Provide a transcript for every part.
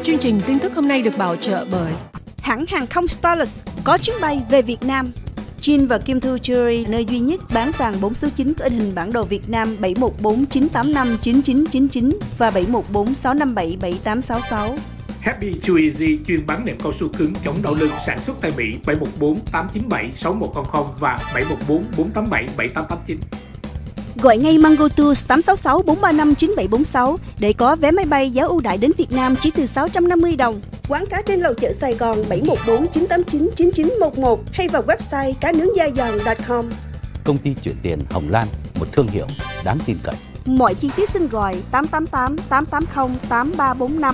Chương trình tin tức hôm nay được bảo trợ bởi hãng hàng không Starlux có chuyến bay về Việt Nam. Jean và Kim Thu Jewelry, nơi duy nhất bán vàng 4 số 9 có in hình bản đồ Việt Nam 714-985-9999 và 714-657-7866. Happy Too Easy chuyên bán nệm cao su cứng chống đau lưng, sản xuất tại Mỹ 714-897-6100 và 714-487-7889. Gọi ngay Mango Tours 866 435 9746 để có vé máy bay giá ưu đãi đến Việt Nam chỉ từ 650 đồng. Quán cá trên lầu chợ Sài Gòn 714 989 9911 hay vào website cá nướng da giòn.com. Công ty chuyển tiền Hồng Lan, một thương hiệu đáng tin cậy. Mọi chi tiết xin gọi 888 880 8345.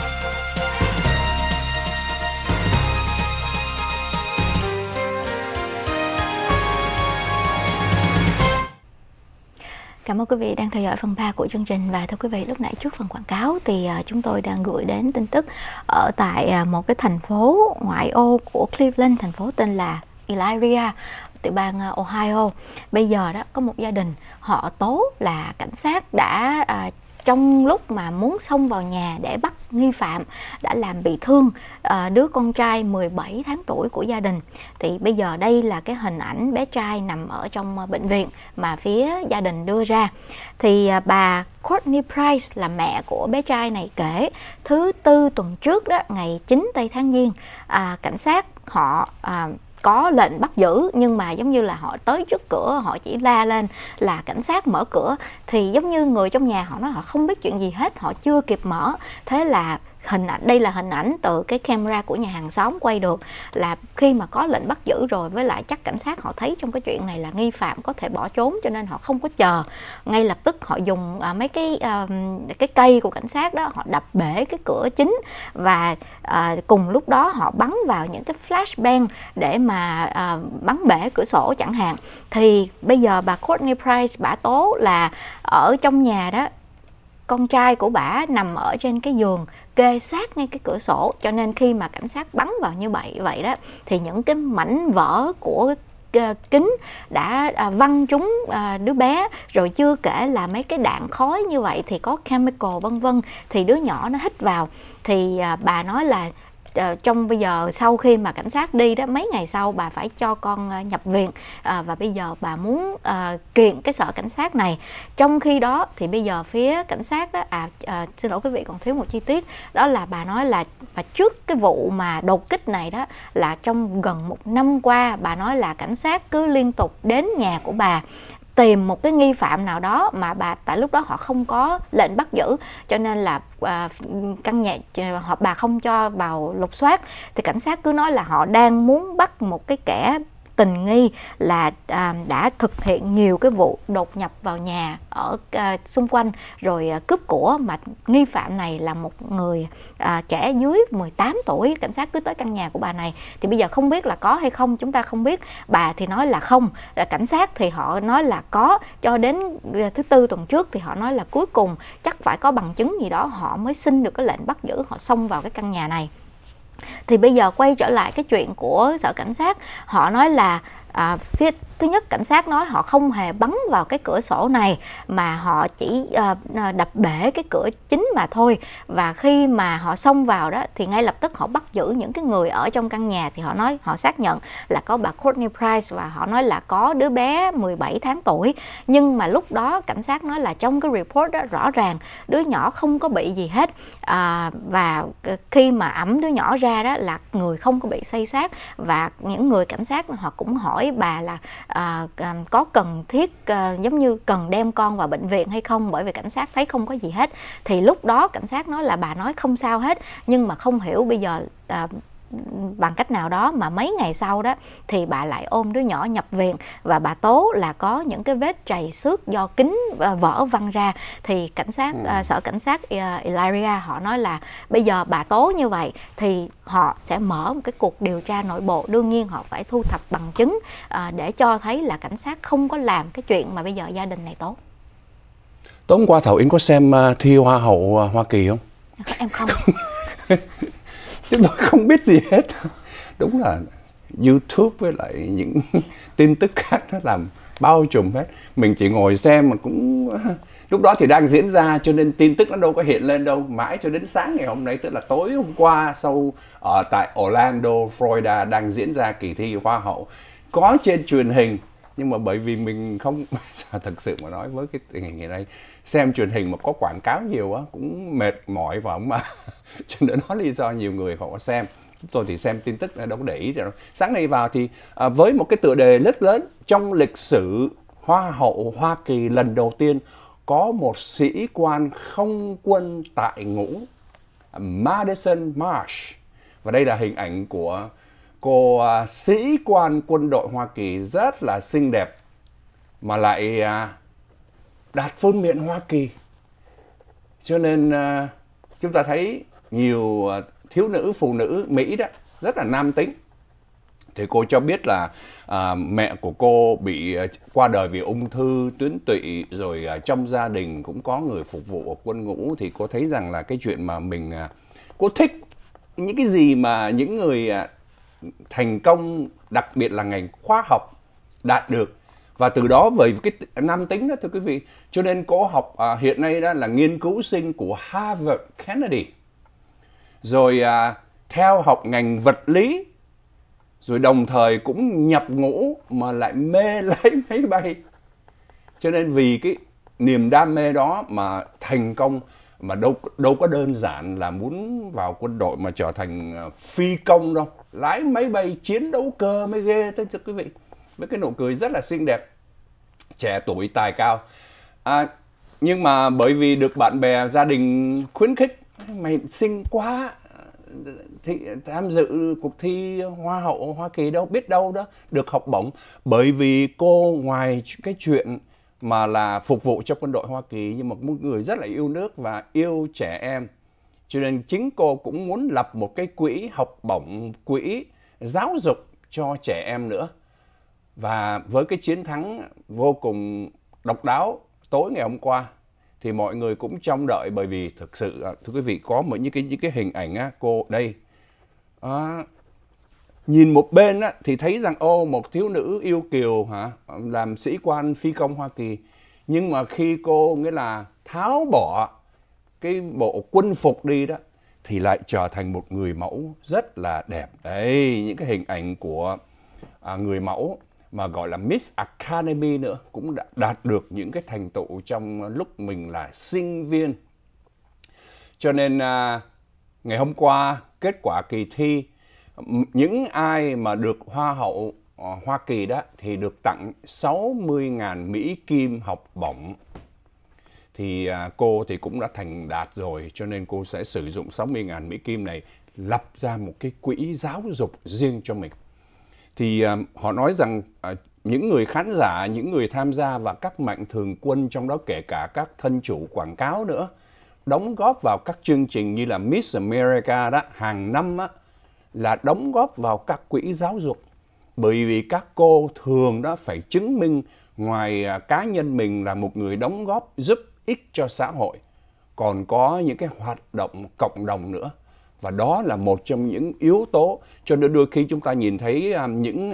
Cảm ơn quý vị đang theo dõi phần 3 của chương trình. Và thưa quý vị, lúc nãy trước phần quảng cáo thì chúng tôi đang gửi đến tin tức ở tại một cái thành phố ngoại ô của Cleveland, thành phố tên là Elyria, tiểu bang Ohio. Bây giờ đó có một gia đình họ tố là cảnh sát đã trong lúc mà muốn xông vào nhà để bắt nghi phạm đã làm bị thương đứa con trai 17 tháng tuổi của gia đình. Thì bây giờ đây là cái hình ảnh bé trai nằm ở trong bệnh viện mà phía gia đình đưa ra. Thì bà Courtney Price là mẹ của bé trai này kể thứ Tư tuần trước đó, ngày 9 tây tháng Giêng, cảnh sát họ có lệnh bắt giữ, nhưng mà giống như là họ tới trước cửa, họ chỉ la lên là cảnh sát mở cửa, thì giống như người trong nhà họ nói họ không biết chuyện gì hết, họ chưa kịp mở. Thế là đây là hình ảnh từ cái camera của nhà hàng xóm quay được, là khi mà có lệnh bắt giữ rồi, với lại chắc cảnh sát họ thấy trong cái chuyện này là nghi phạm có thể bỏ trốn, cho nên họ không có chờ, ngay lập tức họ dùng mấy cái cây của cảnh sát đó, họ đập bể cái cửa chính, và cùng lúc đó họ bắn vào những cái flashbang để mà bắn bể cửa sổ chẳng hạn. Thì bây giờ bà Courtney Price bả tố là ở trong nhà đó, con trai của bả nằm ở trên cái giường kê sát ngay cái cửa sổ, cho nên khi mà cảnh sát bắn vào như vậy đó thì những cái mảnh vỡ của kính đã văng trúng đứa bé, rồi chưa kể là mấy cái đạn khói như vậy thì có chemical vân vân, thì đứa nhỏ nó hít vào. Thì bà nói là trong bây giờ sau khi mà cảnh sát đi đó, mấy ngày sau bà phải cho con nhập viện, và bây giờ bà muốn kiện cái sở cảnh sát này. Trong khi đó thì bây giờ phía cảnh sát đó, xin lỗi quý vị, còn thiếu một chi tiết, đó là bà nói là và trước cái vụ mà đột kích này đó, là trong gần 1 năm qua, bà nói là cảnh sát cứ liên tục đến nhà của bà tìm một cái nghi phạm nào đó, mà tại lúc đó họ không có lệnh bắt giữ, cho nên là căn nhà bà không cho vào lục soát. Thì cảnh sát cứ nói là họ đang muốn bắt một cái kẻ tình nghi là đã thực hiện nhiều cái vụ đột nhập vào nhà ở xung quanh rồi cướp của, mà nghi phạm này là một người trẻ dưới 18 tuổi. Cảnh sát cứ tới căn nhà của bà này, thì bây giờ không biết là có hay không chúng ta không biết. Bà thì nói là không, cảnh sát thì họ nói là có, cho đến thứ Tư tuần trước thì họ nói là cuối cùng chắc phải có bằng chứng gì đó họ mới xin được cái lệnh bắt giữ, họ xông vào cái căn nhà này. Thì bây giờ quay trở lại cái chuyện của sở cảnh sát, họ nói là phía thứ nhất, cảnh sát nói họ không hề bắn vào cái cửa sổ này, mà họ chỉ đập bể cái cửa chính mà thôi. Và khi mà họ xông vào đó thì ngay lập tức họ bắt giữ những cái người ở trong căn nhà. Thì họ nói, họ xác nhận là có bà Courtney Price, và họ nói là có đứa bé 17 tháng tuổi. Nhưng mà lúc đó cảnh sát nói là trong cái report đó rõ ràng đứa nhỏ không có bị gì hết, và khi mà ẵm đứa nhỏ ra đó là người không có bị xây xát. Và những người cảnh sát họ cũng hỏi bà là có cần thiết giống như cần đem con vào bệnh viện hay không, bởi vì cảnh sát thấy không có gì hết. Thì lúc đó cảnh sát nói là bà nói không sao hết, nhưng mà không hiểu bây giờ bằng cách nào đó mà mấy ngày sau đó thì bà lại ôm đứa nhỏ nhập viện, và bà tố là có những cái vết trầy xước do kính vỡ văng ra. Thì cảnh sát sở cảnh sát Elyria họ nói là bây giờ bà tố như vậy thì họ sẽ mở một cái cuộc điều tra nội bộ. Đương nhiên họ phải thu thập bằng chứng để cho thấy là cảnh sát không có làm cái chuyện mà bây giờ gia đình này tố. Tối hôm qua Thảo Yến có xem thi Hoa hậu Hoa Kỳ không? Em không. Chúng tôi không biết gì hết. Đúng là YouTube với lại những tin tức khác nó làm bao trùm hết. Mình chỉ ngồi xem mà cũng lúc đó thì đang diễn ra cho nên tin tức nó đâu có hiện lên đâu. Mãi cho đến sáng ngày hôm nay, tức là tối hôm qua, sau ở tại Orlando, Florida đang diễn ra kỳ thi Hoa hậu, có trên truyền hình. Nhưng mà bởi vì mình không thật sự mà nói với cái tình hình ngày nay, xem truyền hình mà có quảng cáo nhiều á cũng mệt mỏi và mà cho nên đó lý do nhiều người họ xem. Tôi thì xem tin tức đâu có để ý gì đâu. Sáng nay vào thì với một cái tựa đề rất lớn, trong lịch sử Hoa hậu Hoa Kỳ lần đầu tiên có một sĩ quan không quân tại ngũ, Madison Marsh. Và đây là hình ảnh của cô sĩ quan quân đội Hoa Kỳ rất là xinh đẹp mà lại đạt vương miện Hoa Kỳ. Cho nên chúng ta thấy nhiều thiếu nữ, phụ nữ Mỹ đó rất là nam tính. Thì cô cho biết là mẹ của cô bị qua đời vì ung thư tuyến tụy, rồi trong gia đình cũng có người phục vụ ở quân ngũ. Thì cô thấy rằng là cái chuyện mà cô thích những cái gì mà những người thành công, đặc biệt là ngành khoa học đạt được. Và từ đó với cái nam tính đó thưa quý vị, cho nên cô học hiện nay đó là nghiên cứu sinh của Harvard Kennedy. Rồi theo học ngành vật lý, rồi đồng thời cũng nhập ngũ mà lại mê lái máy bay. Cho nên vì cái niềm đam mê đó mà thành công, mà đâu có đơn giản là muốn vào quân đội mà trở thành phi công đâu. Lái máy bay chiến đấu cơ mới ghê thưa quý vị. Với cái nụ cười rất là xinh đẹp, trẻ tuổi tài cao. Nhưng mà bởi vì được bạn bè gia đình khuyến khích, mày xinh quá, thì tham dự cuộc thi Hoa hậu Hoa Kỳ đâu, biết đâu đó được học bổng. Bởi vì cô ngoài cái chuyện mà là phục vụ cho quân đội Hoa Kỳ, nhưng mà một người rất là yêu nước và yêu trẻ em. Cho nên chính cô cũng muốn lập một cái quỹ học bổng, quỹ giáo dục cho trẻ em nữa. Và với cái chiến thắng vô cùng độc đáo tối ngày hôm qua thì mọi người cũng trông đợi, bởi vì thực sự thưa quý vị có những cái hình ảnh á, cô đây nhìn một bên á, thì thấy rằng một thiếu nữ yêu kiều làm sĩ quan phi công Hoa Kỳ, nhưng mà khi cô nghĩa là tháo bỏ cái bộ quân phục đi đó thì lại trở thành một người mẫu rất là đẹp. Đấy, những cái hình ảnh của người mẫu mà gọi là Miss Academy nữa, cũng đã đạt được những cái thành tựu trong lúc mình là sinh viên. Cho nên ngày hôm qua kết quả kỳ thi, những ai mà được Hoa hậu Hoa Kỳ đó thì được tặng 60.000 Mỹ Kim học bổng. Thì cô thì cũng đã thành đạt rồi, cho nên cô sẽ sử dụng 60.000 Mỹ Kim này lập ra một cái quỹ giáo dục riêng cho mình. Thì họ nói rằng những người khán giả, những người tham gia và các mạnh thường quân, trong đó kể cả các thân chủ quảng cáo nữa, đóng góp vào các chương trình như là Miss America đó, hàng năm á, là đóng góp vào các quỹ giáo dục. Bởi vì các cô thường đó phải chứng minh ngoài cá nhân mình là một người đóng góp giúp ích cho xã hội, còn có những cái hoạt động cộng đồng nữa. Và đó là một trong những yếu tố, cho nên đôi khi chúng ta nhìn thấy những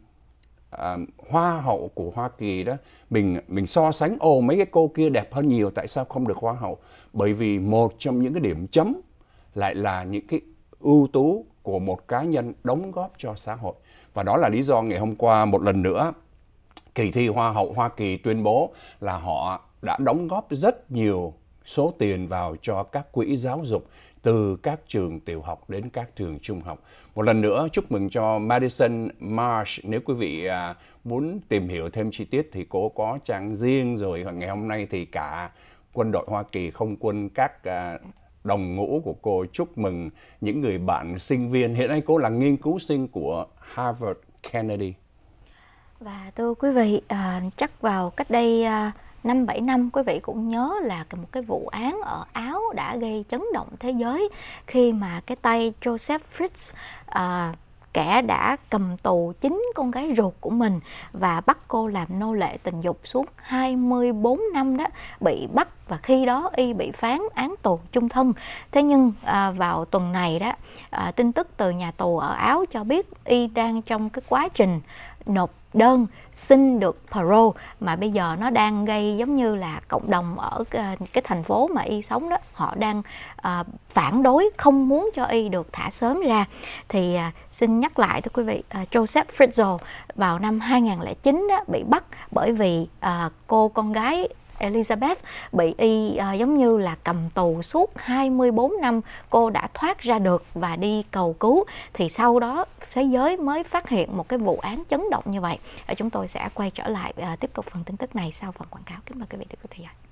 hoa hậu của Hoa Kỳ đó, mình so sánh mấy cái cô kia đẹp hơn nhiều, tại sao không được hoa hậu? Bởi vì một trong những cái điểm chấm lại là những cái ưu tú của một cá nhân đóng góp cho xã hội. Và đó là lý do ngày hôm qua một lần nữa kỳ thi Hoa hậu Hoa Kỳ tuyên bố là họ đã đóng góp rất nhiều số tiền vào cho các quỹ giáo dục, từ các trường tiểu học đến các trường trung học. Một lần nữa chúc mừng cho Madison Marsh. Nếu quý vị muốn tìm hiểu thêm chi tiết thì cô có trang riêng rồi. Ngày hôm nay thì cả quân đội Hoa Kỳ, không quân, các đồng ngũ của cô chúc mừng những người bạn sinh viên. Hiện nay cô là nghiên cứu sinh của Harvard Kennedy. Và thưa quý vị, chắc vào cách đây 5-7 năm, quý vị cũng nhớ là một cái vụ án ở Áo đã gây chấn động thế giới, khi mà cái tay Joseph Fritz, kẻ đã cầm tù chính con gái ruột của mình và bắt cô làm nô lệ tình dục suốt 24 năm đó, bị bắt, và khi đó y bị phán án tù chung thân. Thế nhưng vào tuần này đó, tin tức từ nhà tù ở Áo cho biết y đang trong cái quá trình nộp đơn xin được parole, mà bây giờ nó đang gây giống như là cộng đồng ở cái thành phố mà Y sống đó, họ đang phản đối, không muốn cho Y được thả sớm ra. Thì xin nhắc lại thưa quý vị, Joseph Fritzl vào năm 2009 đó, bị bắt bởi vì cô con gái Elizabeth bị Y giống như là cầm tù suốt 24 năm, cô đã thoát ra được và đi cầu cứu. Thì sau đó thế giới mới phát hiện một cái vụ án chấn động như vậy. Chúng tôi sẽ quay trở lại tiếp tục phần tin tức này sau phần quảng cáo. Kính mời quý vị tiếp tục theo dõi.